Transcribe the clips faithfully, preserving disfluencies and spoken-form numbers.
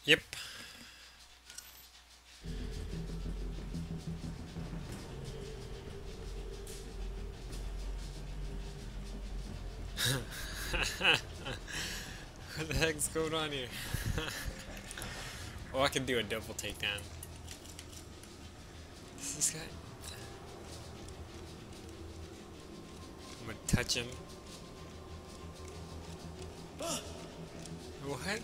Yep. What the heck's going on here? Oh, I can do a double takedown. Is this guy? I'm gonna touch him. What?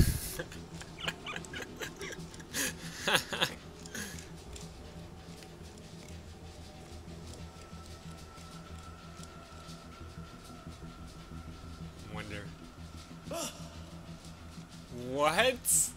Wonder. What?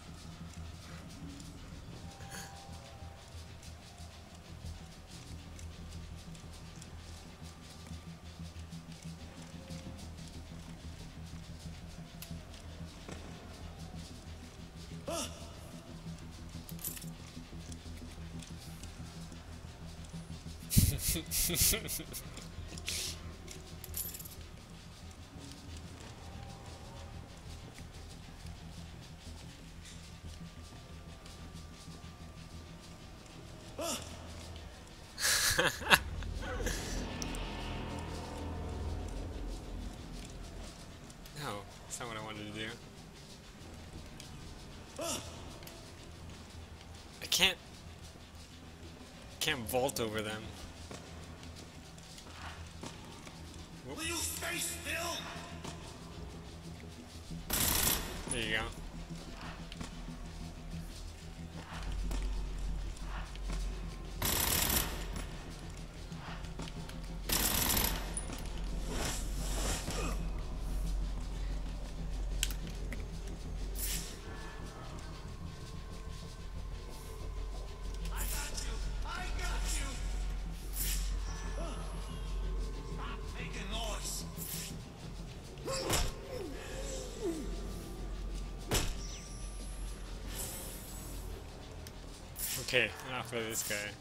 No, that's not what I wanted to do. I can't... can't vault over them. Will you stay still? There you go. I got you. I got you. Stop making noise. Okay, enough for this guy.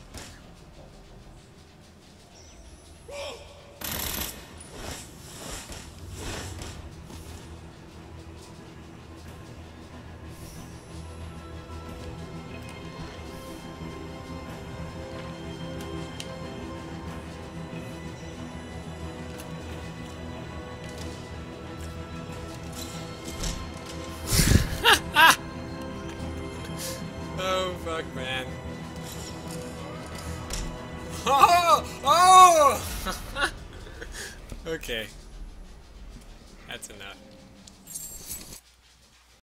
Oh fuck, man. Oh! Oh! Okay. That's enough.